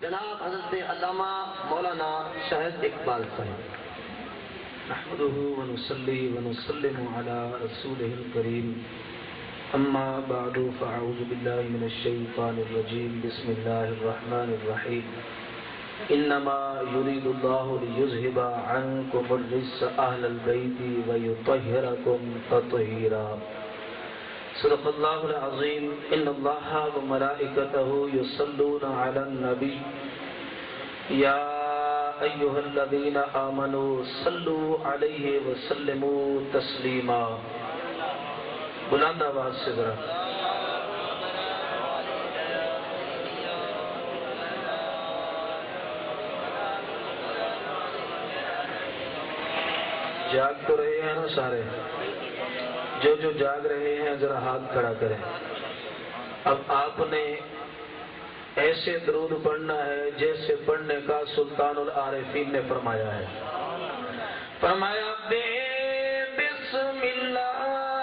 جناب حضرت علامہ مولانا شاہد اقبال صاحب. نحمده ونصلي ونسلم على رسوله الكريم اما بعد فاعوذ بالله من الشيطان الرجيم بسم الله الرحمن الرحيم انما يريد الله ليذهب عنكم الرجس اهل البيت ويطهركم تطهيرا. صدق الله العظيم. ان الله وملائكته يصلون على النبي يا أيها الذين آمنوا صلوا عليه وسلموا تسلیما. بلند آواز سے ذرا. جاگ تو رہے ہیں نا سارے؟ جو جاگ رہے ہیں ذرا ہاتھ کھڑا کریں. اب آپ نے ایسے درود پڑھنا ہے جیسے پڑھنے کا سلطان العارفین نے فرمایا ہے. فرمایا بے بسم اللہ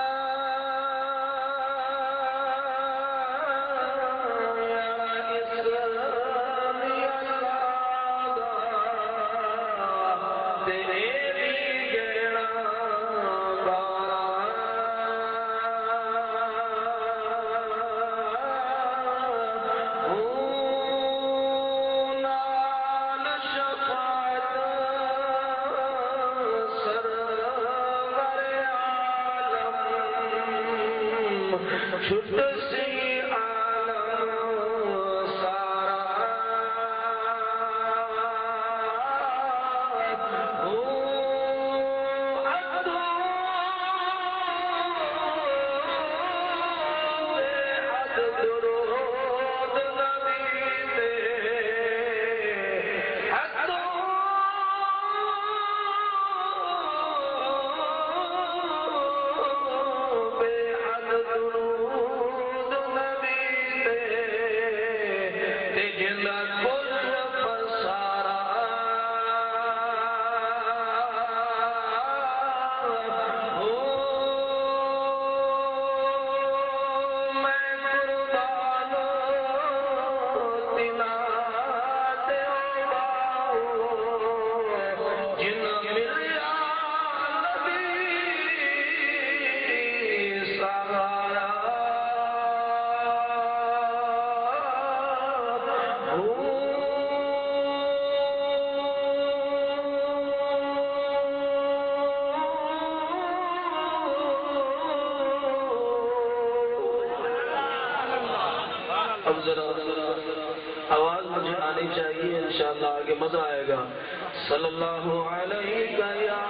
آواز مجھے آنی چاہیے انشاءاللہ آگے مزہ آئے گا. صلی اللہ علیہ یا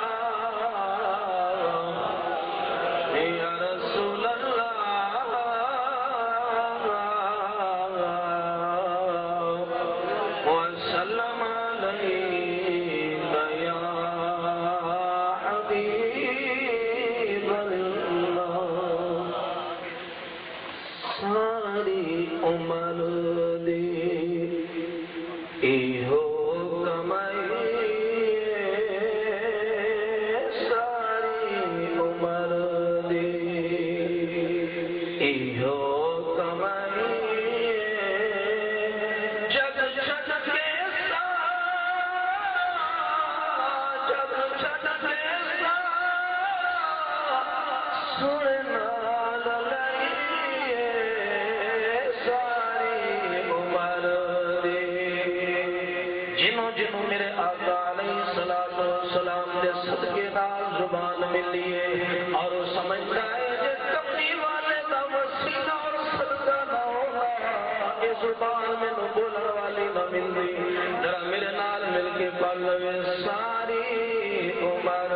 رسول اللہ وسلم علیہ یا حبیب اللہ. ساری عمر زبان ملی ہے اور سمجھتا ہے کہ کملی والے کا وسیلہ اور صدقہ نہ ہوگا یہ زبان میں نہ بولن والی نہ ملتی. ذرا میرے نال مل کے پڑھ لو ساری عمر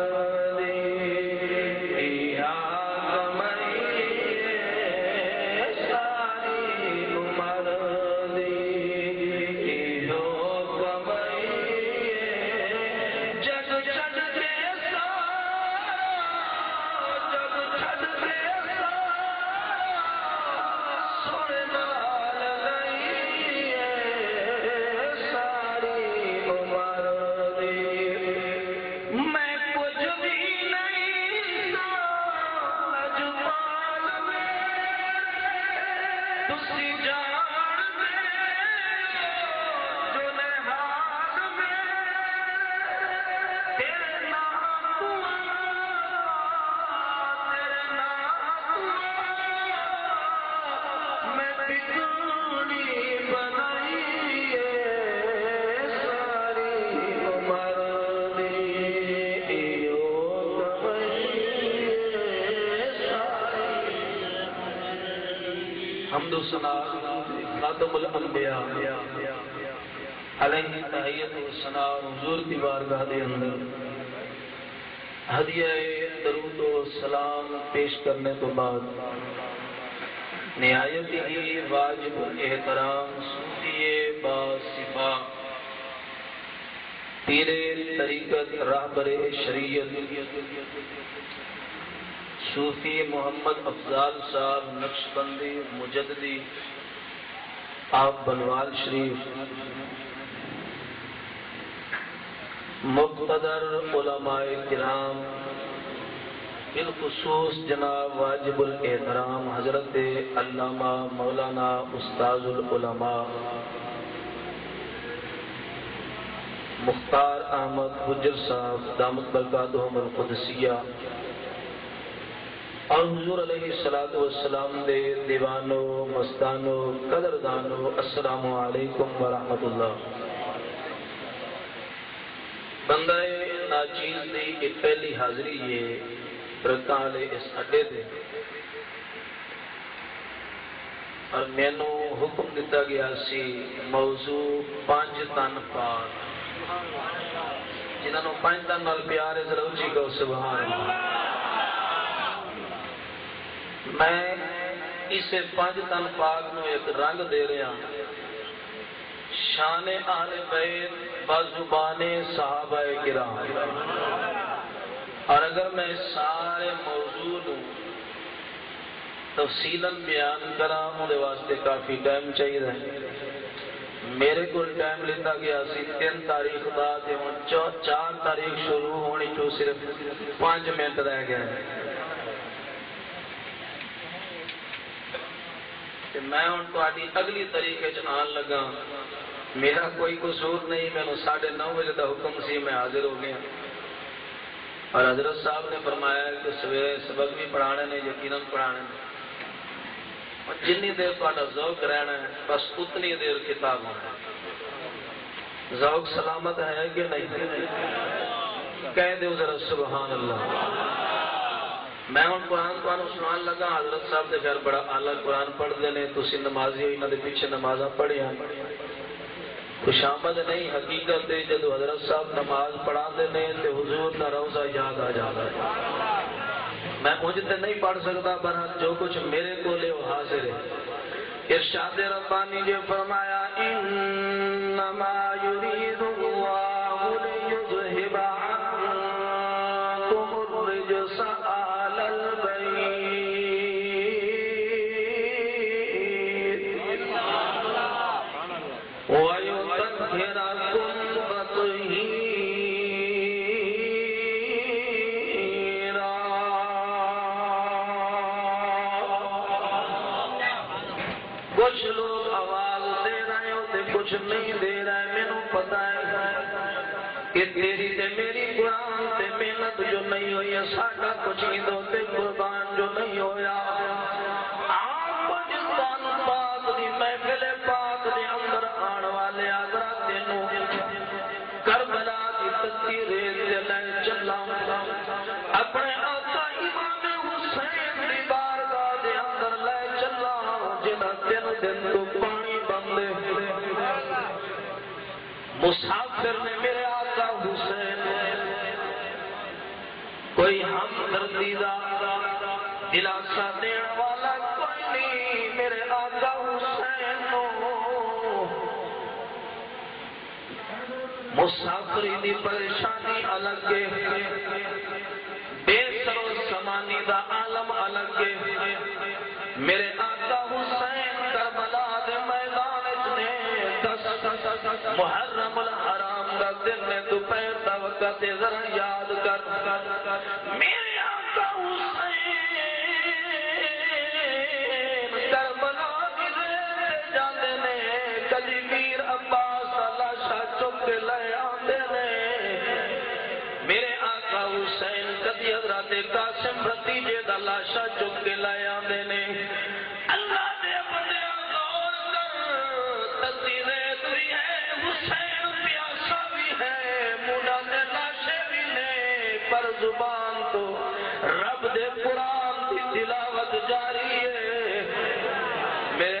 حمد و ثنا خاتم الانبیاء علیہ تحیت و ثنا حضور کی بارگاہ دے اندر ہدیہ درود و سلام پیش کرنے تو بعد نہایت ہی واجب احترام صوفی با صفا پیر طریقت راہبر شریعت صوفی محمد افضال صاحب نقشبندی مجددی آپ بنوال شریف مقتدر علماء کرام بالخصوص جناب واجب الاحترام حضرت علامہ مولانا استاذ العلماء مختار احمد حجر صاحب دامت برکاتہم القدسیہ اور حضور علیہ الصلوۃ والسلام دے دیوانو مستانو قدردانو السلام علیکم ورحمۃ اللہ۔ بندہ ناچیز دی ایک پہلی حاضری یہ رکالے اس اڈے دے اور مینو حکم دیتا گیا سی موضوع 5 تن پاک جنہوں 5 تن نال پیار ہے ذرا اچھی کہو سبحان اللہ۔ میں اسے 5 تن پاک نو ایک رنگ دے رہا شان اہل بیت بازبان صحابہ کرام، اور اگر میں سارے موضوع تفصیلاً بیان کراں اندے واسطے کافی ٹائم چاہیے۔ میرے کو ٹائم لیتا گیا سی 3 تاریخ دا تے 4 تاریخ شروع ہونی تو صرف 5 منٹ رہ گئے۔ میں ہوں تہاڈی اگلی طریقے آن لگا، میرا کوئی قصور نہیں، میں 9:30 بجے کا حکم سی، میں حاضر ہو گیا اور حضرت صاحب نے فرمایا کہ سویرے سبق بھی پڑھانے نے، یقیناً پڑھانے نے، اور جنی دیر تہاڈا ذوق رہنا ہے بس اتنی دیر کتاب ہونا ہے۔ ذوق سلامت ہے کہ نہیں؟ کہہ دو ذرا سبحان اللہ۔ میں ہوں قرآن تمہیں سنان لگا، حضرت صاحب نے پھر بڑا اعلیٰ قرآن پڑھتے ہیں، تسی نمازی انہوں نے پیچھے نمازاں پڑھیا، خوشامد نہیں حقیقت ہے جدو حضرت صاحب نماز پڑھاتے ہیں تو حضور نہ روزہ یاد آ جاتا ہے۔ میں مجھ تے نہیں پڑھ سکتا، برحال جو کچھ میرے کو لے وہ حاضر ہے۔ ارشاد ربانی جو فرمایا انما یرید اللہ لیذہب عنکم الرجس اہل البیت وَيُطَهِّرَكُمْ تَطْهِيرًا۔ کچھ لوگ آواز دے رہے ہوتے کچھ نہیں دے رہے، میں نے پتا ہے کہ تیری تے میری قرآن تے محنت جو نہیں ہوئی ہے، ساڈا کچھ نہیں دوتے قربان جو نہیں ہویا۔ آپ پاکستان پاک دی محفل پاک دے اندر آن والے حضرات نو کربلا دی تتی ریت تے لے چلا، اپنے آقا امام حسین دی بارگاہ دے اندر لے چلا، جنہاں 3 دن تو پانی بندے مسافر نے میرے آقا حسین کوئی ہمدردی دا دلاسا دین والا کوئی نہیں، میرے آقا حسین مسافری دی پریشانی الگ ہے، بے سر و سمانی دا عالم الگ ہے۔ میرے آقا حسین کربلا دے میدان نے 10 محرم الحرام دا دن نے دوپہر دا وقت ذرا یاد کر، میرے آقا حسین کربلا دی ریت جاندے نے، کدی میر عباس دا لاشا چک کے لے آندے نے، میرے آقا حسین کدی حضرت قاسم بھتیجے دا لاشا چک کے لے آندے نے۔ اللہ دے بندیاں غور کر، تتی ریت بھی ہے، حسین پیاسا بھی ہے، موڈا دے لاشے بھی نے، پر زبان تو رب دے قرآن کی تلاوت جاری ہے۔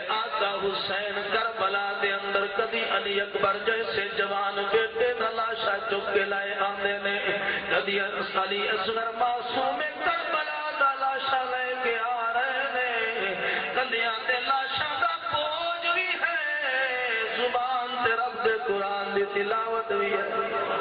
کدی علی اکبر جیسے جوان بیٹے دا لاشا چک کے لائے آندے نے، کدی علی اصغر معصوم کربلا دا لاشا لے کے آ رہے نے، کدیاں تے لاشا دا بوجھ بھی ہے، زبان تے رب دے قرآن دی تلاوت بھی ہے۔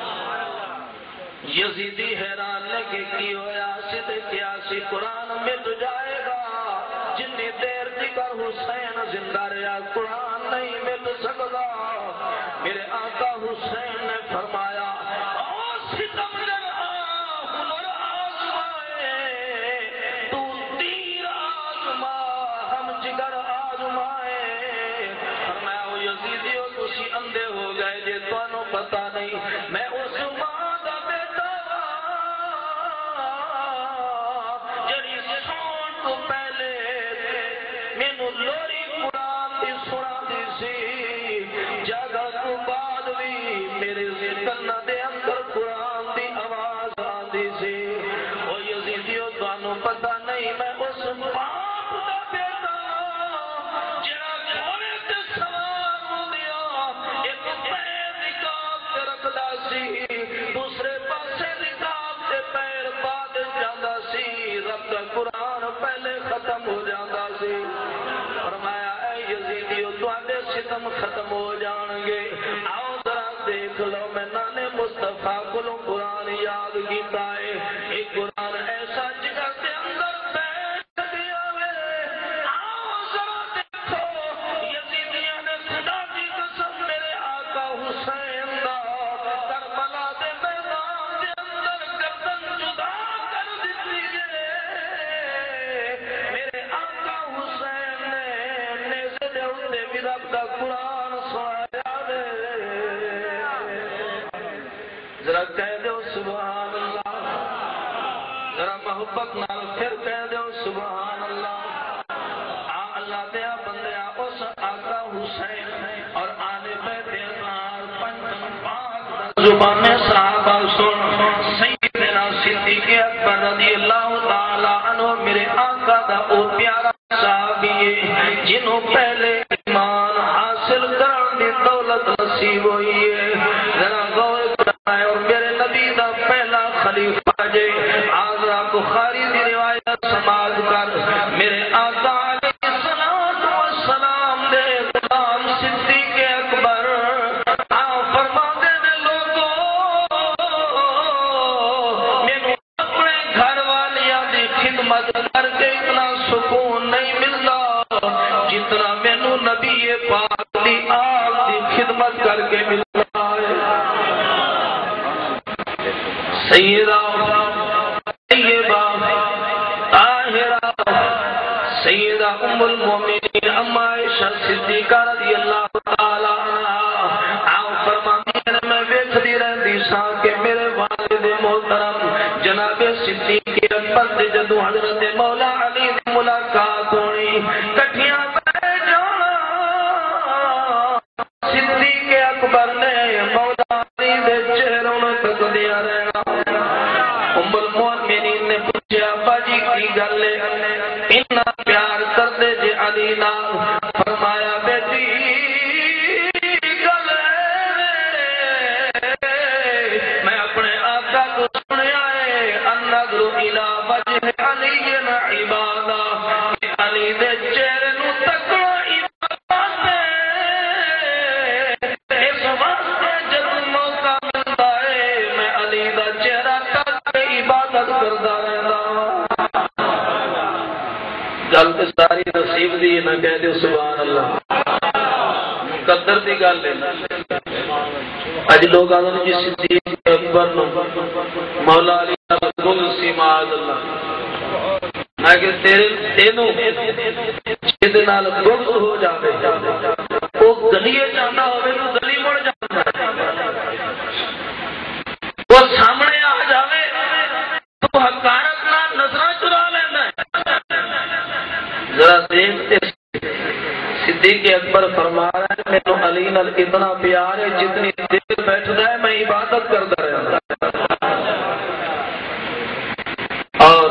یزیدی حیران نے کہ کی ہویا سی کیا سی قرآن مٹ جائے گا، جنی دیر تکر حسین زندہ رہا قرآن نہیں مٹ سکتا۔ میرے آقا حسین نے فرمایا ستمگر ہنر آزمائے، تو تیر آزما ہم جگر آزمائے۔ فرمایا وہ یزیدیو تسی اندھے ہو گئے جے تانوں پتہ نہیں، میں اس ماں دا بیٹا جڑی سون تو پہلے مینوں لوری قرآن دی سنا دی سی، جگہ تو بعد بھی میرے کن دے اندر قرآن دی آواز آندی سی۔ او یزیدیو تانوں پتہ نہیں میں اس باپ دا بیٹا جڑا گھوڑے تے سوار ہو گیا، ایک پیر نکاب تے رکھدا سی، دوسرے پاسے نکاب تے پیر بعد جاندا سی، رب دا قرآن پہلے ختم ہو جاندا سی۔ فرمایا اے یزیدیو تواڈے ستم ختم ہو جان گے، آؤ ذرا دیکھ لو میں نانے مصطفیٰ کولوں قرآن یاد کیتا ہے، ایک قرآن ایسا جگہ کے اندر بیٹھ گیا ہے، آؤ ذرا دیکھو۔ یزیدیاں نے خدا کی قسم میرے آقا حسین دا کربلا دے میدان دے اندر گردن جدا کر دیتی ہے۔ میرے آقا حسین نے نیزے دے اُتے بھی رب دا قرآن سنایا ہے۔ ذرا کہہ دو سبحان اللہ، ذرا محبت نال پھر کہہ دو سبحان اللہ۔ اللہ دیا بندیا اس آقا حسین اور آل بیت اطہار پنجم پاک دا زبان صحابہ سن، سیدنا صدیق اکبر رضی اللہ تعالی عنہ میرے آقا دا او پیارا صحابی ہے جنہوں پہلے ایمان حاصل کرن دی دولت نصیب ہوئی ہے۔ ذرا غور کرائے اور میرے نبی دا پہلا خلیفہ جے آزرا بخاری دی روایت سماعت کر، میرے آقا علیہ السلام دے غلام صدیق اکبر فرماندے نے لوگوں مینوں اپنے گھر والیاں دی خدمت کر کے اتنا سکون نہیں ملتا جتنا مینوں نبی پاک دی آل دی خدمت کر کے ملتا ہے۔ سیدہ طیبہ طاہرہ سیدہ ام المومنین اما عائشہ صدیقہ رضی اللہ تعالی عنہا آپ فرماتی ہیں میں ویکھدی رہندی ساں کہ میرے والد محترم جناب صدیق اکبر دے جدوں حضرت مولا علی دی ملاقات ہونی کٹھیاں بیٹھ جانا، صدیق اکبر نے مولا علی دے چہروں تک دیا رہنا۔ ام المومنین نے پوچھا ابا جی کی گل ہے، اتنا پیار کردے جے علی نال؟ فرمایا بیٹی گل میں اپنے آقا کو سنیا ہے، النظر الی وجہ علی عبادہ، علی دے چہرے نو تکنا عبادت ہے، اس واسطے جب موقع ملتا ہے میں علی دا چہرہ تک عبادت کردا رہندا ہاں۔ گل تے ساری نصیب دی نہ کہہ دیو سبحان اللہ، قدر دی گل ہے۔ اج لوگ آدھے جی صدیق اکبر نو مولا علی نال گل سی معاذ اللہ، میں کہ تیرے تینوں جے نال بغض ہو جاوے او گلیے جانا ہوے تو گلی مڑ جاندا، وہ سامنے آ جاوے تو حقارت نال نظراں چرا لیندا ہے۔ ذرا دیکھتے صدیق اکبر فرما رہا ہے میرے علی نال اتنا پیار ہے جتنی دیر بیٹھتا ہے میں عبادت کرتا رہتا اور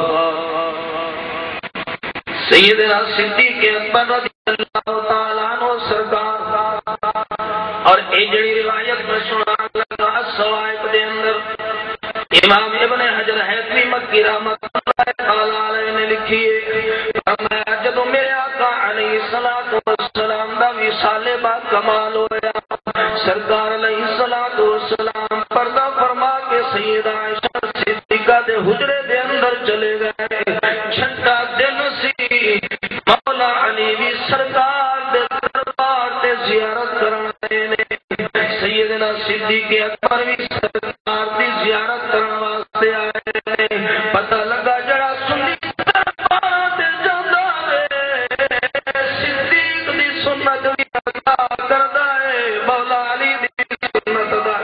سیدنا صدیق اکبر رضی اللہ تعالیٰ عنہ سرکار اور اجڑی روایت میں سنان لگا السوائق دے اندر امام ابن حجر حیثمی مکی رحمت اللہ تعالی علیہ نے لکھی ہے فرمایا جدو میرے آقا علیہ السلام دا وصال با کمال ہویا سرکار علیہ السلام پردہ فرما کے سیدہ عائشہ صدیقہ دے حجرے دے اندر چلے گئے چھٹا دن سی مولا علی بھی سرکار دے دربار دے زیارت کرنے نے سیدنا صدیق اکبر بھی سرکار دی زیارت کرنے واسطے آئے نے پتہ لگا جڑا سنی دربار دے جاندا ہے صدیق دی سنت بھی ادا کردا ہے مولا علی دی سنت دا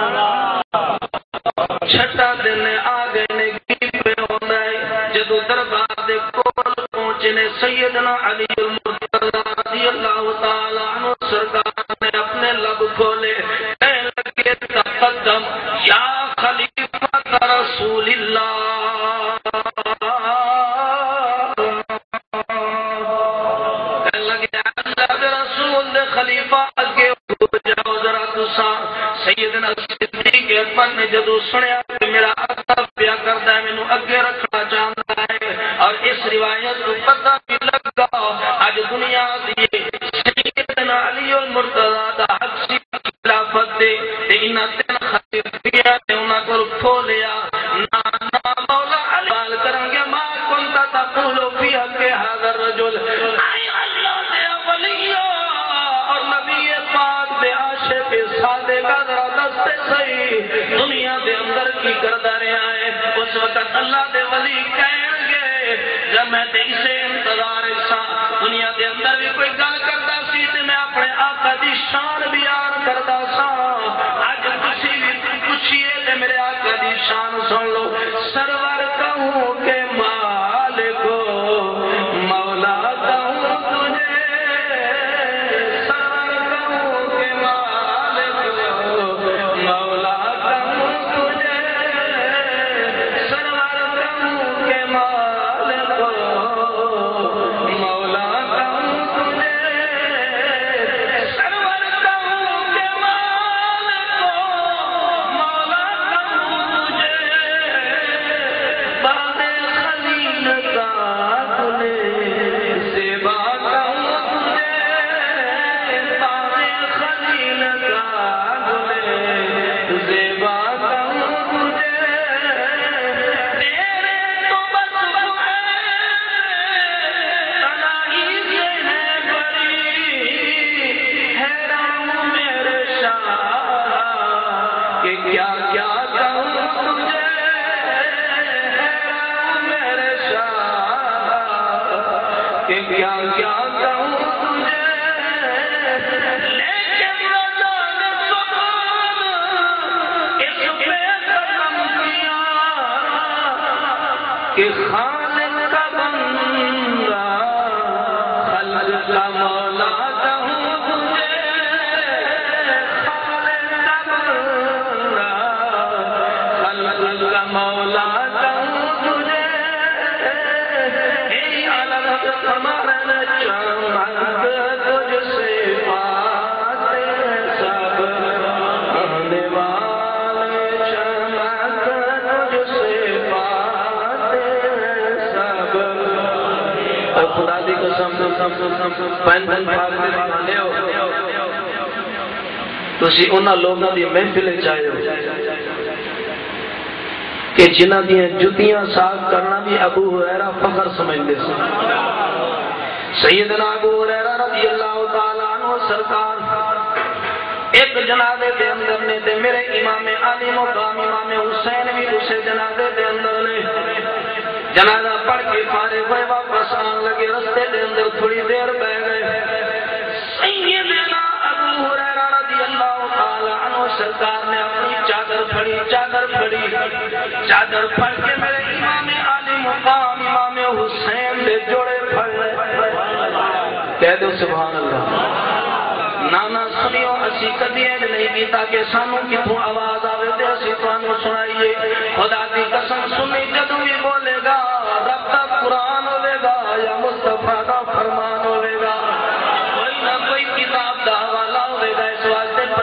چھٹا دن آ گئے نے کی پہ ہونا ہے جدو دربار دے کول پہنچنے سیدنا علی المرتضی رضی اللہ تعالی عنہ سرکار نے اپنے لب کھولے کہنے لگے تقدم یا خلیفۃ رسول اللہ کہنے لگے اللہ کے رسول دے خلیفہ اگے ہو جاؤ ذرا تسا سیدنا صدیق اکبر نے جدو سنیا کہ میرا آقا پیا کردا ہے مینوں اگے رکھنا چاہتا ہے اور اس روایت کو پتہ بھی لگا اج دنیا دی سیدنا علی المرتضی دا حق سی خلافت دے تے انہاں تین خلیفیاں نے انہاں کو کھو لیا نا مولا علی بال کریں گے ما كنت تقول فی حق هذا الرجل اے اللہ دے ولیوں اور نبی پاک دے عاشق سادے کا ذرا دستے صحیح دنیا دے اندر کی کردا رہا ہے اس وقت اللہ دے ولی کہیں گے جب میں تے اسے انتظار سا دنیا دے اندر بھی کوئی گل کردا سی تے میں اپنے آقا دی شان بیان کردا سا اج کسی بھی پوچھئے تے میرے آقا دی شان سن لو سرور کہوں کہ مالک مولا کہوں تجھے سرور کہوں کہ مالک مولا کہوں تجھے سرور کہوں کہ مالک مولا کہوں تجھے سرور کہوں کہ مالک مولا کہوں تجھے باد خلیل کا تجھے سیوا کہوں تجھے باد خلیل کا تجھے سیوا کہوں تجھے تیرے تو بس تنہائی سے ہے بڑی حیران میرے شاہ کہ کیا کیا کہوں تجھے حیران میرے شاہ کہ کیا کیا کہوں تجھے لیکن رضا نے سبحان اس پہ قدم کیا کہ خالق کا بندہ خلق کا مولا کہوں تجھے خالق کا بندہ خلق کا مولا کہوں تجھے ہی علم کمرن چمک تجھ سے پاتے سب آنے والے چمک تجھ سے پاتے سب اور خدا دی قسم پین پھاڑ کے دکھانے ہو تسی انہاں لوگوں دی محفل چاہیے کہ جنہ دیاں جتیاں صاف کرنا بھی ابو ہریرہ فخر سمجھتے سے سیدنا ابو ہریرہ رضی اللہ تعالیٰ عنہ سرکار ایک جنازے دے اندر نے تے میرے امام علی مقام امام حسین بھی دوسرے جنازے دے اندر نے جنازہ پڑھ کے فارغ ہوئے واپس آن لگے رستے دے اندر تھوڑی دیر بہ گئے سیدنا ابو ہریرہ رضی اللہ تعالیٰ عنہ سرکار نے اپنی چادر پھڑی چادر پھڑ کے میرے امام علی مقام امام حسین دے جوڑے پھڑ لے کہہ دو سبحان اللہ نانا سنیو اسی کدی نہیں پیتا کہ سانو کتوں آواز آوے تے اسی تانوں سنائیے خدا دی قسم سنی جدوں بھی بولے گا رب دا قرآن ہوے گا یا مصطفیٰ دا فرمان ہوے گا کوئی نہ کوئی کتاب دا حوالہ ہوے گا اس واسطے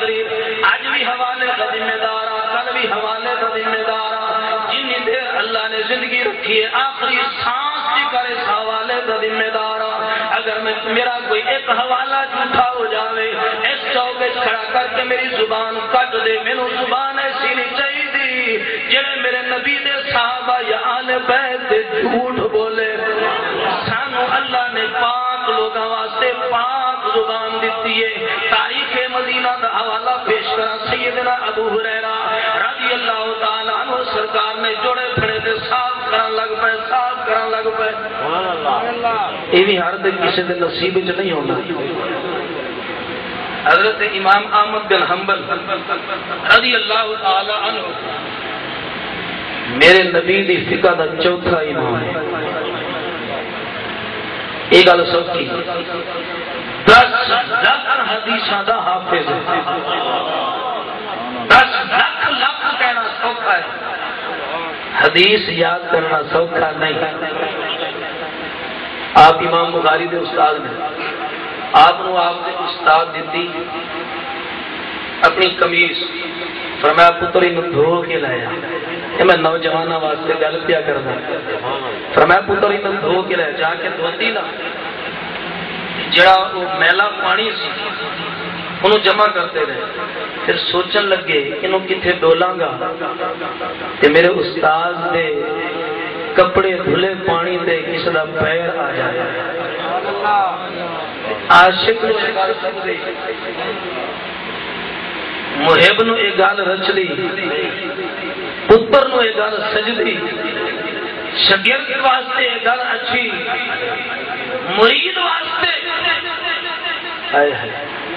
تقریر اج بھی حوالے کا ذمہ دار کل بھی حوالے کا ذمہ دار جنی دیر اللہ نے زندگی رکھی ہے آخری سانس کی کرے اس حوالے کا ذمہ دار اگر میرا کوئی ایک حوالہ جھوٹا ہو جاوے اس چوکے کھڑا کر کے میری زبان کٹ دے مینوں زبان ایسی نہیں چاہیے جڑے میرے نبی دے صحابہ یا آل بیت دے جھوٹ بولے سانو اللہ نے پاک لوگاں واسطے پاک زبان دیتی ہے تاریخ مدینہ دا حوالہ پیش کرا سیدنا ابو ہریرہ رضی اللہ تعالیٰ عنہ سرکار نے جوڑے پھڑے دے صاف کرن لگ پے سبحان اللہ یہ بھی ہر دن کسی دن نصیب وچ نہیں ہونا حضرت امام احمد بن حنبل رضی اللہ تعالی عنہ میرے نبی دی فقہ دا چوتھا امام ہے ایک گل سوچی 10 لاکھ حدیثاں دا حافظ ہے 10 لاکھ کہنا سوکھا ہے حدیث یاد کرنا سوکھا نہیں آپ امام بخاری دے استاد نے آپ نے استاد دیتی اپنی قمیض فرمایا پتر انہوں دھو کے لایا یہ میں نوجوانوں واسطے گل پیا کرنا فرمایا پتر انہوں دھو کے لایا جا کے دھوتی نا جڑا وہ میلا پانی سی انہوں جمع کرتے رہے پھر سوچن لگے انہوں کتھے ڈولاں گا تے میرے استاد دے کپڑے دھلے پانی دے کسی دا پیر آ جائے عاشق نو ایک گل سمجھی محب نو ایک گل رچدی پتر نو ایک گل سجدی شاگرد واسطے ایک گل اچھی مرید واسطے ہائے ہائے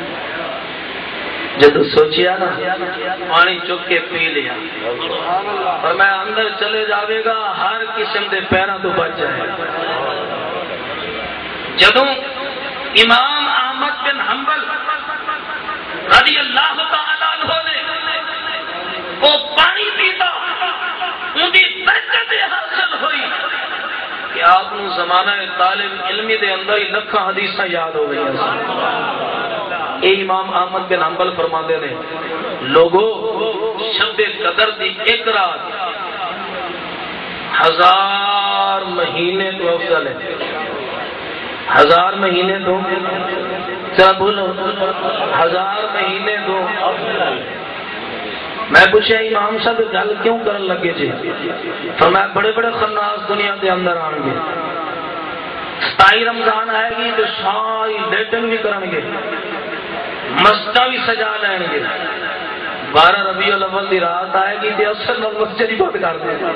جب سوچیا نا پانی چک کے پی لیا اور میں اندر چلے جاوے گا ہر قسم دے پیراں تو بچ جائے جدوں امام احمد بن حنبل رضی اللہ تعالیٰ عنہ نے وہ پانی پیتا ان کی برکت حاصل ہوئی کہ آپ نے زمانہ طالب علمی دے اندر ہی لکھاں حدیثاں یاد ہو گئی اے امام احمد بن حنبل فرماندے نے لوگوں شب قدر دی ایک رات 1000 مہینے تو افضل ہے 1000 مہینے تو کیا بولو 1000 مہینے تو میں پوچھا امام صاحب گل کیوں کرن لگے جی فرمایا بڑے بڑے خناس دنیا دے اندر آن گے 27 رمضان آئے گی تو ساری لیٹن بھی کرن گے مسجد بھی سجا لین گے 12 ربیع الاول دی رات آئے گی تو اثر نال مسجد ہی بند کر دیں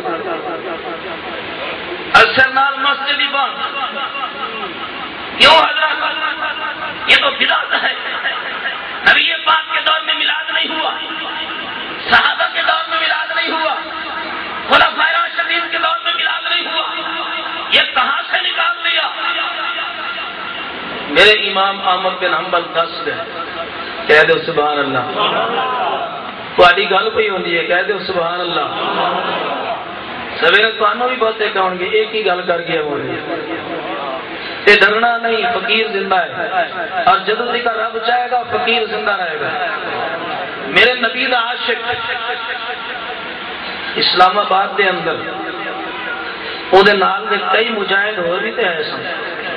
اثر نال مسجد ہی بند کیوں حضرت یہ تو بدعت ہے نبی پاک کے دور میں میلاد نہیں ہوا صحابہ کے دور میں میلاد نہیں ہوا خلفائے راشدین کے دور میں میلاد نہیں ہوا یہ کہاں سے نکال لیا میرے امام احمد بن حنبل دس گئے کہہ دو سبحان اللہ تھوڑی گل پہ ہوندی ہے کہہ دو سبحان اللہ سویرے تانوں بھی بہتے کہون گے ایک ہی گل کر گیا ہونے تے ڈرنا نہیں فقیر زندہ ہے اور جدوں تک رب چاہے گا فقیر زندہ رہے گا میرے نبی دا عاشق اسلام آباد دے اندر وہ دے نال دے کئی مجاہد ہو بھی تے ہے سن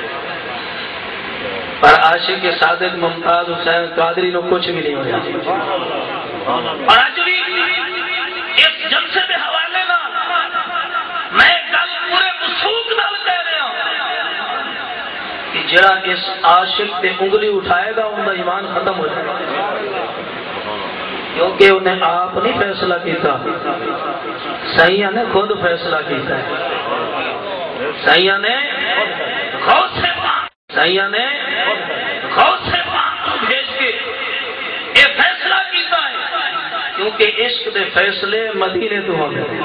پر عاشق صادق ممتاز حسین قادری نو کچھ بھی نہیں ہوا اور آج بھی اس جلسے دے حوالے نال میں گل پورے وثوق نال کہہ رہا ہوں کہ جڑا اس عاشق تے انگلی اٹھائے گا ان کا ایمان ختم ہو جائے گا کیونکہ انہیں آپ نہیں فیصلہ کیتا سائیاں نے خود فیصلہ کیتا ہے سائیاں نے غوث پاک سائیاں نے غوث پاک کو بھیج کے یہ فیصلہ کیتا ہے کیونکہ عشق دے فیصلے مدینے تو ہوں گے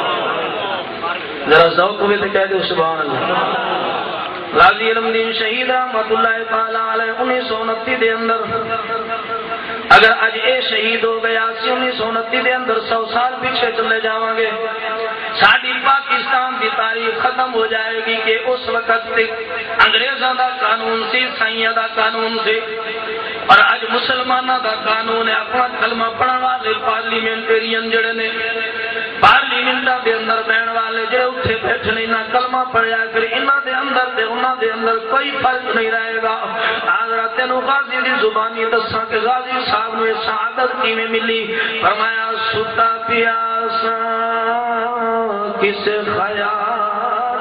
ذرا ذوق ہوئے تو کہہ دو سبحان اللہ غازی علمدین شہید رحمت اللہ تعالی علیہ 1929 دے اندر اگر اج اے شہید ہو گیا 1929 دے اندر 100 سال پیچھے چلے جاواں گے ساری پاکستان کی تاریخ ختم ہو جائے گی کہ اس وقت تک انگریزوں دا قانون سی سائیاں دا قانون سی اور اج مسلمانوں کا قانون ہے اپنا کلمہ پڑھن والے پارلیمنٹرین جڑے نے پارلیمنٹاں دے اندر بہن والے جڑے اتھے بیٹھنے نہ کلمہ پڑھیا پھر انہاں دے اندر تے انہاں دے اندر کوئی فرق نہیں رہے گا. حضرت تینوں غازی دی زبانی دساں کہ غازی صاحب نو یہ سعادت کیویں ملی. فرمایا ستا پیاسا کس خیال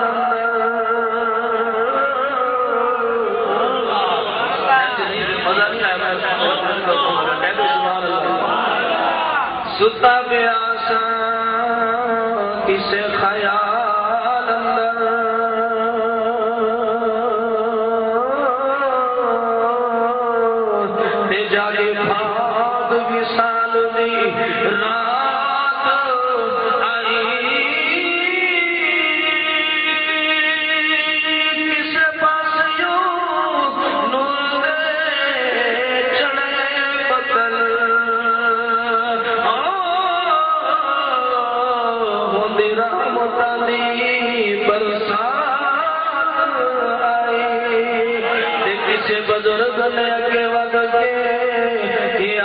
ستا پیاسا کسے خیال اندر تے جاگے بھاگ وصال دی رات آئی کسے پاس یوں نور دے چڑھے بدل کسی بزرگ نے اگے ود کے کیا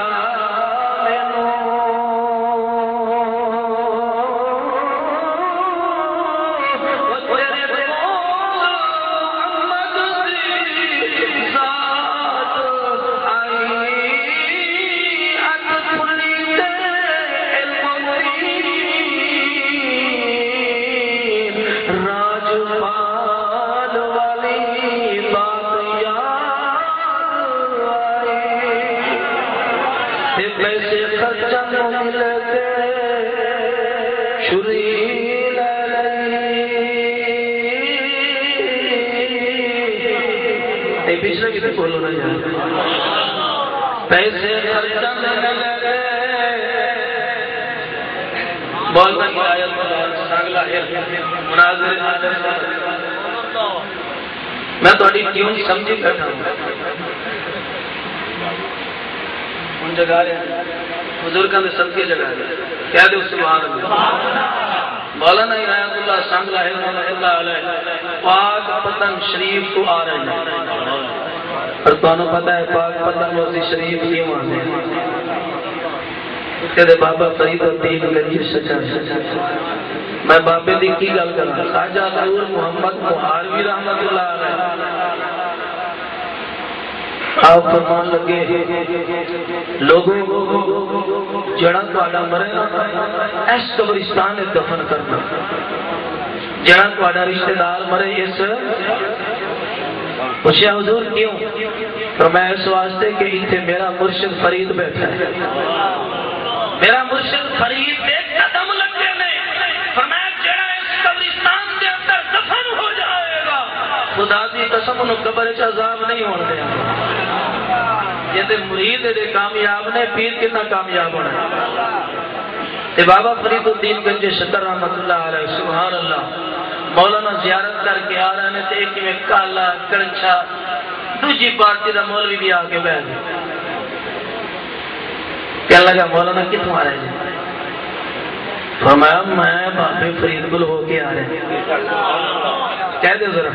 پچھلے کسی بولو نا یار پیسے خرچہ لینے لگے بولتا کی آیت ساگلا مناظر میں تھوڑی ٹیون سمجھی بیٹھا ہوں ان جگہ رہے بزرگاں دے سب کے جگہ رہے کہہ دے سبحان اللہ. مولانا عنایت اللہ سانگلا رحمۃ اللہ علیہ پاک پتن شریف کو آ رہے ہیں اور تمہیں پتہ ہے پاک پتن روزی شریف کیوں آنے کہتے بابا فرید الدین گنجی سچا میں بابے دی کی گل کرنا خواجہ نور محمد محاروی رحمۃ اللہ علیہ آپ فرمان لگے لوگوں جڑا تہاڈا مرے اس قبرستان میں دفن کرنا جڑا تہاڈا رشتہ دار مرے اس پوچھا حضور کیوں؟ فرمایا اس واسطے کہ اتنے میرا مرشد فرید بیٹھا ہے میرا مرشد فرید ایک قدم لگے نے فرمایا جڑا اس قبرستان کے اندر دفن ہو جائے گا خدا دی قسم انہوں قبر وچ عذاب نہیں ہونے دیا. یہ تے مرید دے کامیاب نے پیر کتنا کامیاب ہونا ہے. تے بابا فرید الدین گنجی شکر رحمت اللہ علیہ سبحان اللہ مولانا زیارت کر کے آ رہے ہیں تے ایک میں کالا کڑچھا دوجی پارٹی دا مولوی بھی آگے بیٹھ گیا. کہنے لگا مولانا کتوں آ رہے ہیں؟ فرمایا میں بابے فرید گل ہو کے آ رہے ہیں. کہہ دے ذرا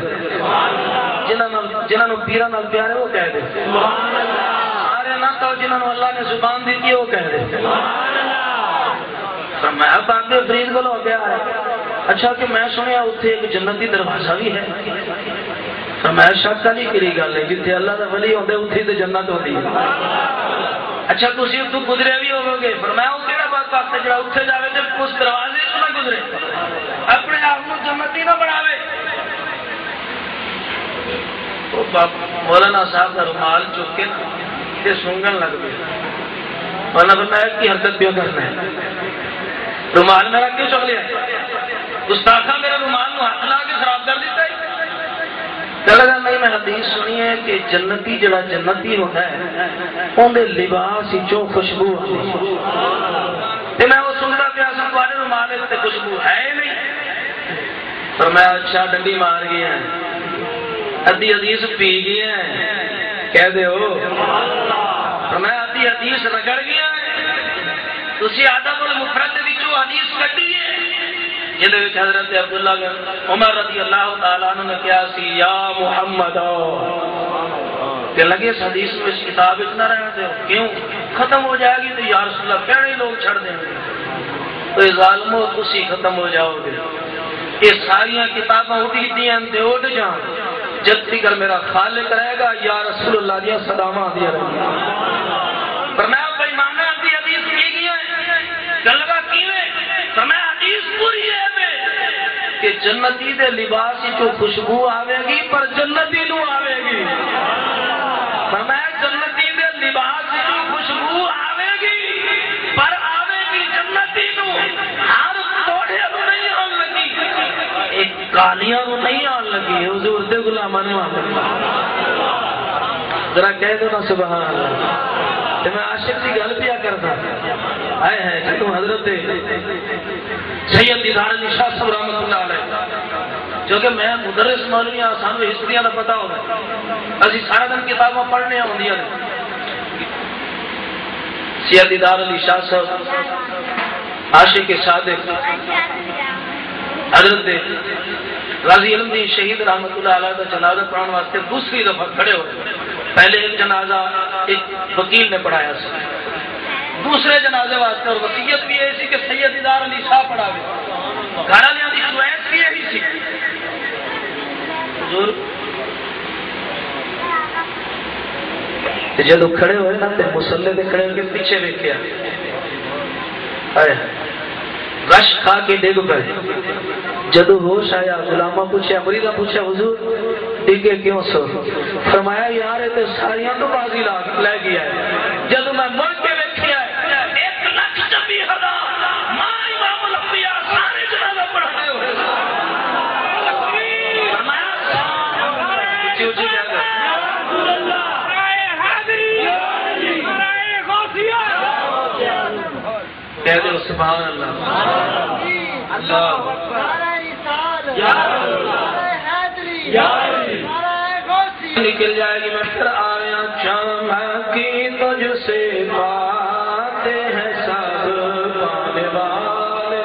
جنہوں پیرا نال پیارے وہ کہہ دے سارے نہ تو جنہوں اللہ نے زبان دی تھی وہ کہہ دے. فرمایا بابے فرید گل ہو کے آ رہے ہیں. اچھا کہ میں سنیا اتنے ایک جنتی دروازہ بھی ہے. فرمایا شک نہیں کری گل ہے جتنے اللہ کا ولی ہوتے اتنے تو جنت ہوتی ہے. اچھا تھی اتو گزرے بھی ہو گے فرمایا وہ کہڑا بات ہے جا اتنے جائے تو اس دروازے تو نہ گزرے اپنے آپ کو جنتی نہ بناوے. مولانا صاحب کا رومال چک کے سونگن لگ گئے. مولانا فرمایا کی حرکت کیوں کرنا ہے رومال میرا کیوں چک لیا گستاخا میرے رومال کو ہاتھ لا کے خراب کر دیتا ہے. لگا نہیں میں حدیث سنی ہے کہ جنتی جڑا جنتی ہوتا ہے اندر لباس چوں خوشبو آتی ہے. میں وہ سنتا پیا سن تھوڑے رومال سے خوشبو ہے نہیں. فرمایا اچھا ڈنڈی مار گیا ہے ادھی حدیث پی گیا ہے کہہ دے ہو. فرمایا ادھی حدیث رگڑ گیا ہے تسی آدھا بول مفرد وچوں حدیث کٹی ہے جہدے وچ حضرت عبداللہ عمر رضی اللہ تعالیٰ عنہ نے کیا سی یا محمد کہ لگے اس حدیث میں اس کتاب اتنا رہنے دے کیوں ختم ہو جائے گی تو یا رسول اللہ کہنے ہی لوگ چھڑ دیں گے تو ظالمو تسی ختم ہو جاؤ گے یہ ساری کتاباں اٹھی دیا اٹھ جان جب تک میرا خالق رہے گا یا رسول اللہ دیا صدامہ دیا رہے گا فرمایا بھائی مانا دی حدیث کی گیا ہے گلگا کیویں فرمایا حدیث پوری ہے کہ جنتی دے لباس جو خوشبو آوے گی پر جنتی نو آوے گی فرمایا جنتی دے لباس جو خوشبو آوے گی پر آوے گی جنتی نو ہر موڑے نو نہیں آن لگی ایک کالیاں نو نہیں آن لگی حضور دے غلاماں نو آن لگی ذرا کہہ دو نا سبحان اللہ تو میں عاشق کی گل پیا کرتا آئے ہیں کہ تم حضرت سید دیدار علی شاہ صاحب رحمۃ اللہ علیہ جو کہ میں مدرس مولوی ہاں سانو ہسٹریاں دا پتا ہوگا اسی سارا دن کتاباں پڑھنے ہوندیاں نے سید دیدار علی شاہ صاحب عاشق صادق حضرت غازی علم دین شہید رحمۃ اللہ علیہ کا جنازہ پڑھانے واسطے دوسری دفعہ کھڑے ہوئے پہلے ایک جنازہ ایک وکیل نے پڑھایا سی دوسرے جنازے واسطے اور وصیت بھی ایسی کہ سید دیدار علی شاہ پڑھاوے گھر والوں کی چوائس بھی یہی سی حضور جدو کھڑے ہوئے نا تے مصلے تے کھڑے ہو کے پیچھے ویکھیا رش کھا کے ڈگ پئے جدو ہوش آیا غلامہ پوچھا مریدہ پوچھا حضور ڈگے کیوں سو فرمایا یار یہ تو ساریاں تو بازی لے گیا ہے جدو میں مڑ کے ویکھیا 1,26,000 ماں امام الانبیاء سارے جنازہ پڑھائے ہوئے فرمایا اچھی اچھی جگہ کہہ دے سبحان اللہ اللہ نکل جائے گی میں پھر آیا چمکی تجھ سے باتیں ہیں سب پانے والے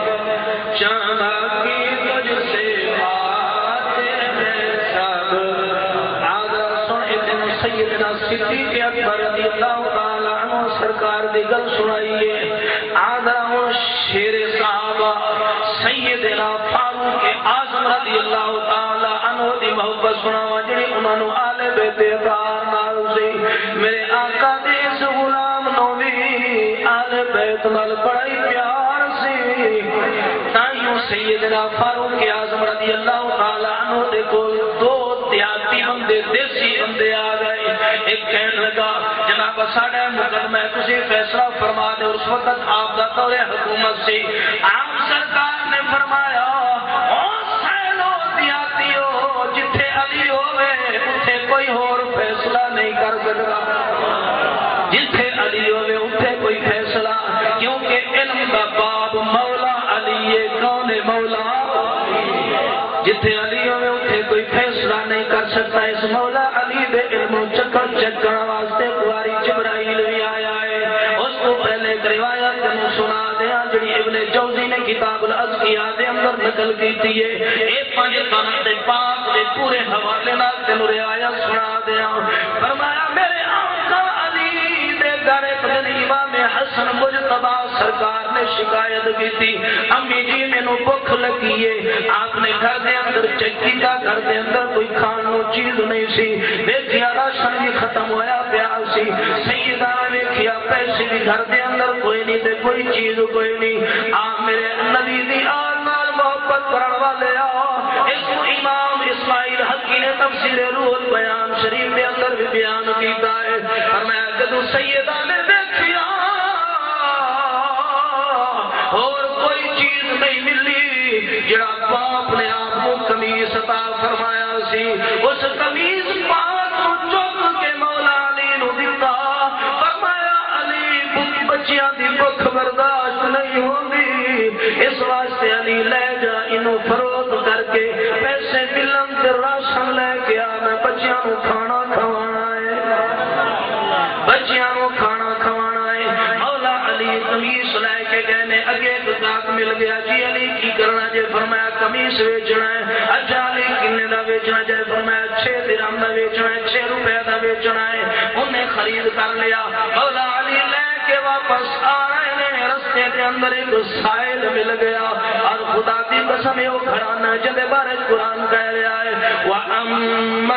چمکی تجھ سے باتیں ہیں سب آدھا سن سیدنا صدیق اکبر رضی اللہ تعالیٰ عنہ سرکار دی گل سنائیے آدھا شیر صحابہ سیدنا فاروق اعظم رضی اللہ تعالیٰ عنہ دی محبت سناوا جڑی انہاں نو آل بیت اطہار نال سی میرے آقا دے اس غلام نو بھی آل بیت نال بڑا ہی پیار سی تائیوں سیدنا فاروق اعظم رضی اللہ تعالیٰ عنہ دے کول 2 دیہاتی بندے دیسی بندے آ گئے ایک کہنے لگا جناب ساڈا مقدمہ ہے تسی فیصلہ فرما دے اس وقت آپ دا دور حکومت سی آپ سرکار نے فرمایا او سینو دیاتیو جتھے علی ہوئے اتھے کوئی اور فیصلہ نہیں کر سکتا جتھے علی ہوئے اتھے کوئی فیصلہ کیونکہ علم دا باب مولا علی کون مولا جتھے علی ہوئے اتھے کوئی فیصلہ نہیں کر سکتا اس مولا علی دے علم و چکر واسطے قواری جبرائیل بھی آیا ہے اس کو پہلے ایک روایت تمہیں سنا دیا جڑی ابن جوزی نے کتاب الازکیہ دے اندر نقل کی تھی ایک 5 تنہ دے پاک دے پورے حوالے نال تینوں روایت سنا دیا فرمایا میرے آقا علی دے گھر ایک دن امام حسن مجتبی سرکار نے شکایت کی تھی امی جی مینوں بھوک لگی ہے آپ نے گھر دے اندر چیک کیتا گھر دے اندر کوئی کھان نو چیز نہیں سی دیکھیا راشن بھی ختم ہویا پیا سی سیدہ نے دیکھیا پیسے بھی گھر دے اندر کوئی نہیں تے کوئی چیز کوئی نہیں آپ میرے نبی دی آل نال محبت کرن والے اس کو امام اسماعیل حقی نے تفسیر روح البیان شریف کے اندر بھی بیان کیتا ہے فرمایا جدوں سیدہ نے دیکھیا اور کوئی چیز نہیں ملی جڑا باپ نے آپ کو قمیص عطا فرمایا سی اس قمیص پاک کو چک کے مولا علی نو دتا فرمایا علی بچیاں دی بھوک برداشت نہیں ہوندی اس واسطے علی لے جا انو فروخت کر کے پیسے ملن تے راشن لے کے آ میں بچیاں نو کھانا کھوانا ہے بچیاں نو کھانا کھوانا ہے مولا علی قمیص لے کے گئے نے اگے گاہک مل گیا جی علی کی کرنا جے فرمایا قمیص بیچنا ہے اچھا علی کنے دا بیچنا جے فرمایا 6 درہم دا بیچنا ہے 6 روپے دا بیچنا پہنچنا ہے، انہیں خرید کر لیا۔ مولا علی لے کے واپس آ رہے ہیں، رستے کے اندر ایک سائل مل گیا، اور خدا کی قسم وہ گھرانا جدے بارے قرآن کہہ رہا ہے وَأَمَّا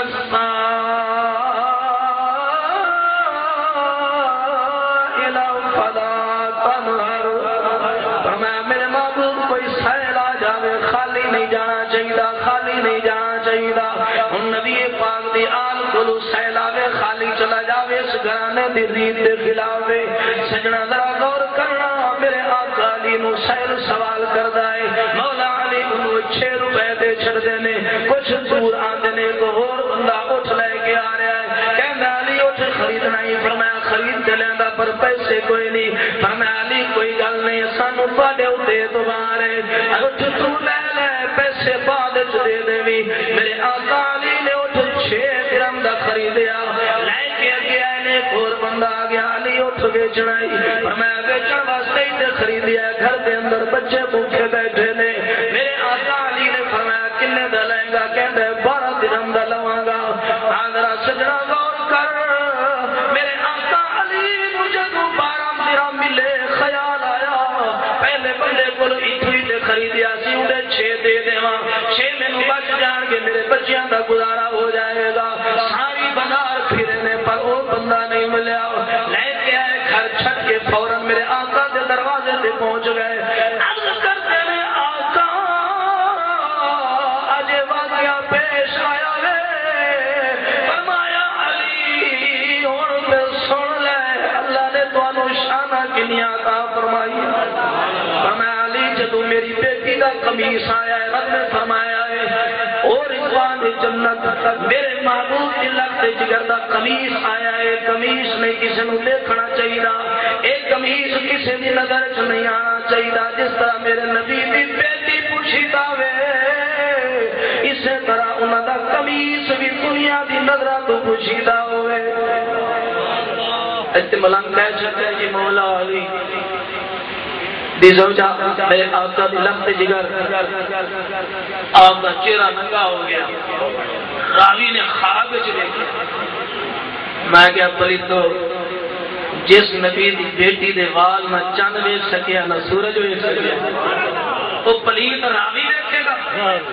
السَّائِلَ فَلَا تَنْهَرْ۔ فرمایا میرے معبود کوئی سائل آ جاوے خالی نہیں جانا چاہیے، خالی نہیں جانا چاہیے۔ ہن نبی پاک دی آل کولو سائل آوے خالی چلا جاوے، اس گھرانے دی ریت دے خلاف ہے۔ سجنا ذرا غور کرنا، میرے آقا علی نو سائل سوال کردا ہے، مولا علی نو 6 روپے دے چھڑ دینے، کچھ دور آندے نے تو اور بندہ اٹھ لے کے آ رہا ہے، کہندا علی اٹھ خریدنا ہی۔ فرمایا خرید تے لیندا پر پیسے کوئی نہیں۔ فرمایا علی کوئی گل نہیں، سانو تواڈے اوتے اعتبار ہے، اٹھ تو لے لے، پیسے بعد وچ دے دیوی۔ میرے آقا علی نے اٹھ 6 درہم دا خریدیا، لے کے اگے آئے نے، ایک اور بندہ آ گیا، علی اٹھ بیچنا ہی۔ فرمایا بیچن واسطے ہی تے خریدیا، گھر دے اندر بچے بھوکے بیٹھے نے۔ میرے آقا علی نے فرمایا کنے دا لیں گا؟ کہندا 12 درہم دا لواں گا۔ حاضرہ سجنا غور کر، میرے آقا علی نو جدوں 12 درہم ملے خیال آیا پہلے بندے کول ایتھویں تے خریدیا سی، اونڈے 6 دے دیواں، 6 مینوں بچ جان گے، میرے بچیاں دا گزارا ہو جائے گا۔ ساری بازار پھرے نے پر وہ بندہ نہیں ملیا، لے کے آئے گھر چھٹ کے فوراً میرے آقا دے دروازے تے پہنچ گئے، عرض کرتے نے آقا اج واقعہ پیش آیا ہے۔ فرمایا علی ہن تے سن لے، اللہ نے تانوں شاناں کنیاں عطا فرمائی۔ فرمایا علی جدوں میری بیٹی دا قمیص آیا ہے، رب نے فرمایا ہے اور رضوان جنت میرے محبوب دی لخت جگر دا قمیص آیا ہے، قمیص نہیں کسی نو دیکھنا چاہیے، اے قمیص کسی دی نظر چ نہیں آنا چاہیے، جس طرح میرے نبی دی بیٹی پوچھیتا وے اسی طرح انہاں دا قمیص بھی دنیا دی نظراں تو پوچھیتا ہوئے۔ تے ملنگ کہہ چکے جی مولا علی دی زوجہ میرے آقا دی لخت جگر، آپ کا چہرہ ننگا ہو گیا، راوی نے خواب وچ دیکھا۔ میں کیا پلیتو جس نبی دی بیٹی دے وال نہ چند ویکھ سکیا نہ سورج ویکھ سکیا، وہ پلیت راوی دیکھے گا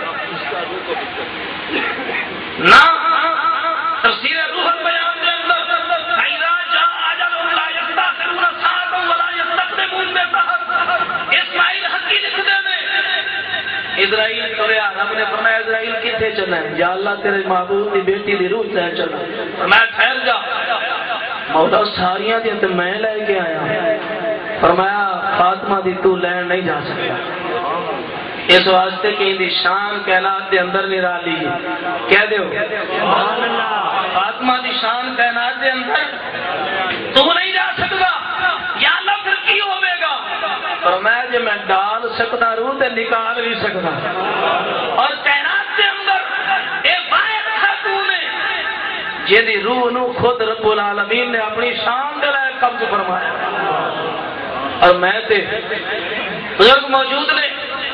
نہ؟ تفسیر روح البیان دے اندر فَإِذَا جَاءَ أَجَلُهُمْ لَا يَسْتَأْخِرُونَ سَاعَةً وَلَا يَسْتَقْدِمُونَ۔ اسماعیل حقی لکھتے ہیں اسرائیل تریا، رب نے فرمایا اسرائیل کتنے چلنا ہے؟ یا اللہ تیرے محبوب دی بیٹی دی روح سے چلنا۔ فرمایا ٹھہر جا، مولا ساریاں دی تے میں لے کے آیا۔ فرمایا فاطمہ دی تو لین نہیں جا سکتا، اس واسطے کہ دی شان کائنات دے اندر نرالی ہے، کہہ دیو سبحان اللہ۔ فاطمہ دی شان کائنات دے اندر تو نہیں جا سکتا، یا اللہ پھر کی ہوے گا؟ فرمایا جے میں ڈال سکتا روح تے نکال بھی سکتا، اور کائنات دے اندر اے واحد خاتون ہے جے دی روح نو خود رب العالمین نے اپنی شان دے لائے قبض فرمایا، اور میں تے بزرگ موجود نے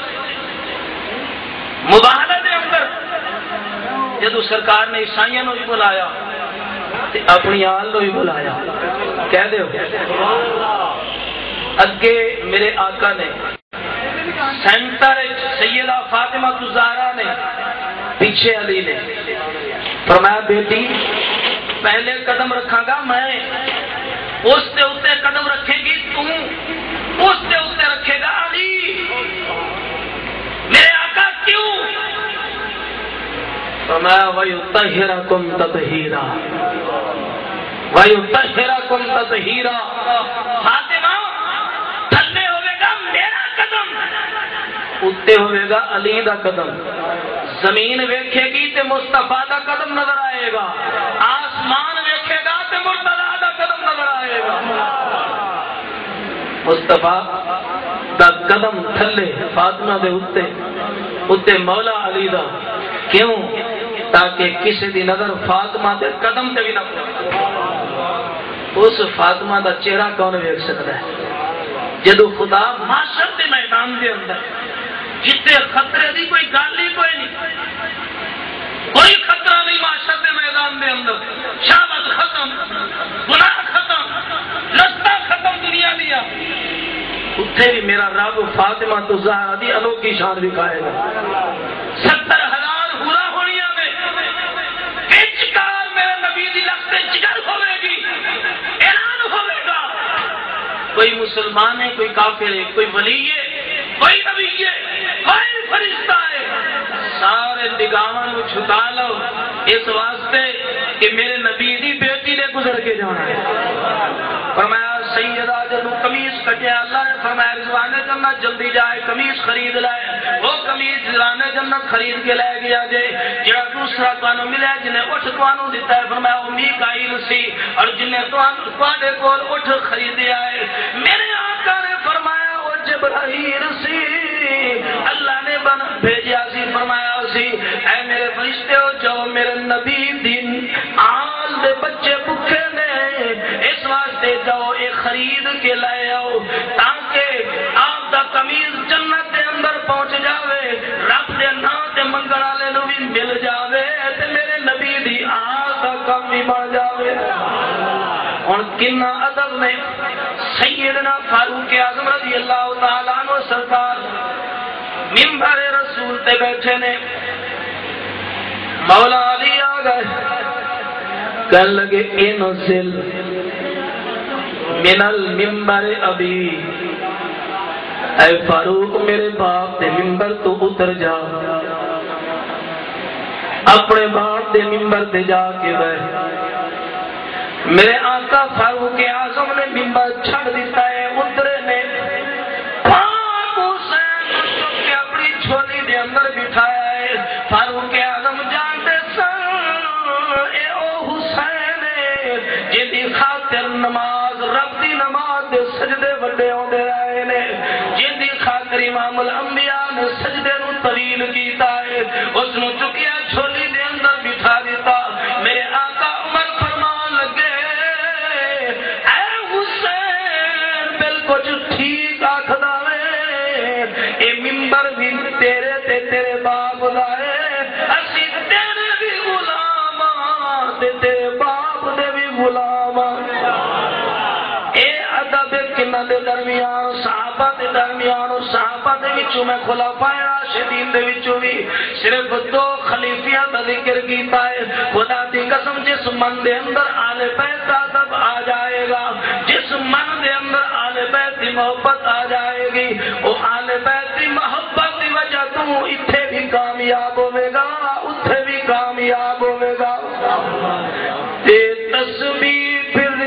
مباہلہ دے اندر جدو سرکار نے عیسائیاں نو بھی بلایا تے اپنی آل نو بھی بلایا، کہہ دیو اگے میرے آقا نے سینٹر سیدہ فاطمہ الزہرا نے، پیچھے علی نے۔ فرمایا بیٹی پہلے قدم رکھاں گا میں، اس تے اتے قدم رکھے گی تم، اس تے اتے رکھے گا علی۔ میرے آقا کیوں؟ فرمایا وَيُطَهِّرَكُمْ تَطْهِيرًا، وَيُطَهِّرَكُمْ تَطْهِيرًا۔ فاطمہ تھلے ہوئے گا میرا قدم، اتے ہوئے گا علی دا قدم، زمین ویکھے گی تے مصطفیٰ دا قدم نظر آئے گا، آسمان ویکھے گا تے مرتضیٰ دا قدم نظر آئے گا۔ مصطفیٰ دا قدم تھلے فاطمہ دے اتے مولا علی دا، کیوں؟ تاکہ کسی دی نظر فاطمہ دے قدم تے بھی نہ پڑے۔ اس فاطمہ دا چہرہ کون ویکھ سکتا ہے جدو خدا معاشر دے میدان دے اندر جتے خطرے دی کوئی گل ہی کوئی نہیں، کوئی خطرہ نہیں معاشر دے میدان دے اندر، شابت خطرہ ختم، گناہ ختم، لستا ختم دنیا دیا، اتھے بھی میرا رب فاطمہ تو زہرا دی انوکھی شان دکھائے گا۔ 70,000 ہورا ہونیاں میں کار میرے نبی دی لختے جگر ہوئے گی، اعلان ہوئے گا، کوئی مسلمان ہے، کوئی کافر ہے، کوئی ولی ہے، کوئی نبی ہے، کوئی فرشتہ ہے، سارے نگاہاں نو چھکا لو اس واسطے کہ میرے نبی دی بیٹی نے گزر کے جانا ہے۔ فرمایا سیدہ جنو قمیص کٹیا، اللہ نے فرمایا رضوان جنت جلدی جائے قمیص خرید لائے، وہ قمیص رضوان جنت خرید کے لے گیا جے۔ جڑا دوسرا تانوں ملیا جنہیں اٹھ تانوں دیتا ہے، فرمایا وہ میکائیل سی، اور جنہیں تواڈے کول اٹھ خریدیا ہے، میرے آقا نے فرمایا وہ جبرائیل سی، اللہ نے بھیجا سی، فرمایا سی اے میرے فرشتے ہو جاؤ میرے نبی دن آل دے بچے بھوکے نے، اس واسطے جاؤ ایک خرید کے لائے آؤ تاکہ آپ دا قمیض جنت دے اندر پہنچ جاوے، رب دے نام تے منگن والے نو بھی مل جاوے تے میرے نبی دی آل دا کم بھی بن جاوے۔ اور کنا ادب میں سیدنا فاروق اعظم رضی اللہ تعالیٰ عنہ سرکار منبر رسول تے بیٹھے نے، مولا علی آ گئے، کہنے لگے انزل من المنبر ابی، اے فاروق میرے باپ دے منبر تو اتر جا، اپنے باپ دے منبر تے جا کے بیٹھ۔ میرے آقا فاروق اعظم نے منبر چھڑ دیتا ہے، اترے نے پاک حسین کو چک کے اپنی جھولی دے اندر بٹھایا ہے۔ فاروق اعظم جانتے سن اے او حسین جن دی خاطر نماز رب دی نماز دے سجدے وڈے ہوندے رہے نے، جن دی خاطر امام الانبیاء نے سجدے نو طویل کیتا ہے، اس نو چکیا جھولی دے اندر بٹھا دیتا۔ میرے آقا عمر فرمان لگے اے حسین بالکل ٹھیک آکھدا ہے، اے منبر بھی تیرے تے تیرے باپ دا ہے، اسی تیرے بھی غلام ہاں تے تیرے باپ دے بھی غلام ہاں۔ اے ادب کنہ دے درمیان صحابہ دے درمیان، صحابہ دے وچوں میں خلفائے راشدین دے وچوں بھی صرف دو خلیفیاں دا ذکر کیتا ہے۔ خدا دی قسم جس من دے اندر آل بیت دا ادب آ جائے گا، جس من دے اندر آل بیت دی محبت آ جائے گی، وہ آل بیت دی محبت دی وجہ تو اتھے بھی کامیاب ہوے گا، اتھے بھی کامیاب ہوے گا۔ تے تسبیح پھری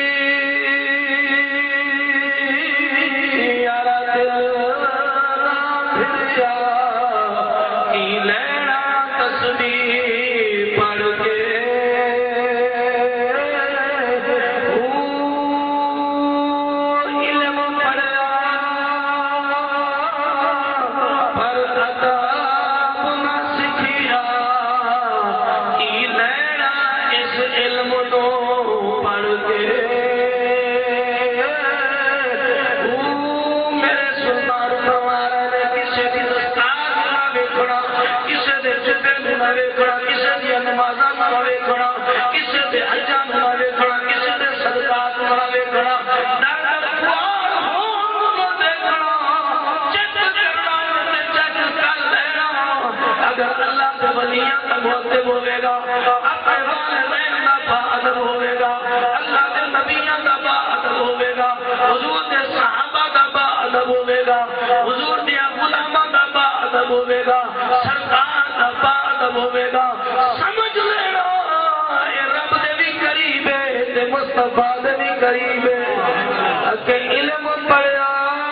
سمجھ لینا رب دے بھی قریب ہے، مصطفیٰ دے بھی قریب ہے، کہ علم پڑھیا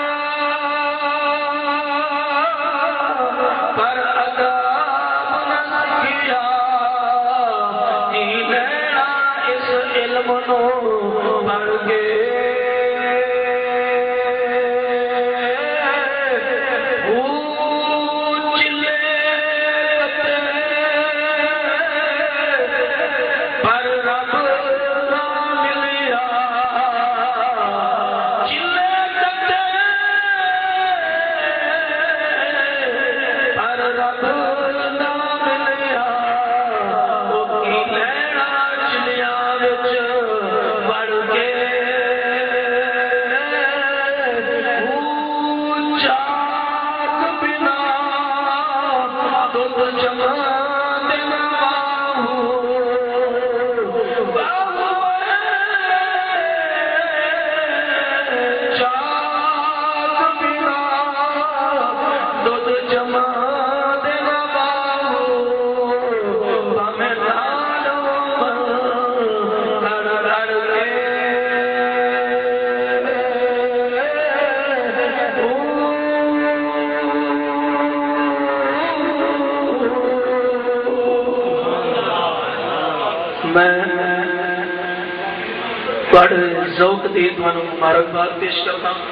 پر ادب نہ سکھیا، لینا اس علم نو پڑھ کے پر رب نہ ملیا میں بڑے ذوق دی تھانوں مبارکباد پیش کرتا ہوں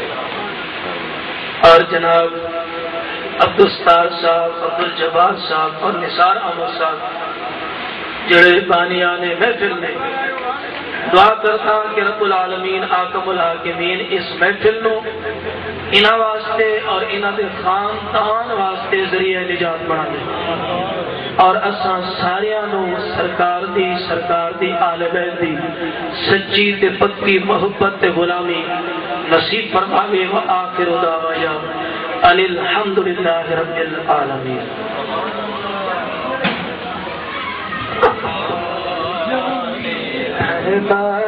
اور جناب عبدالستار صاحب، عبدالجبار صاحب اور نثار احمد صاحب جڑے بانیان محفل نے دعا کرتا کہ رب العالمین حاکم الحاکمین اس محفل نو انہاں واسطے اور انہاں دے خاندان واسطے ذریعہ نجات بنا دے اور اساں ساریاں نو سرکار دی آل بیت دی سچی تے پکی محبت تے غلامی نصیب فرماوے وآخر دعوانا ان الحمدللہ رب العالمین. بار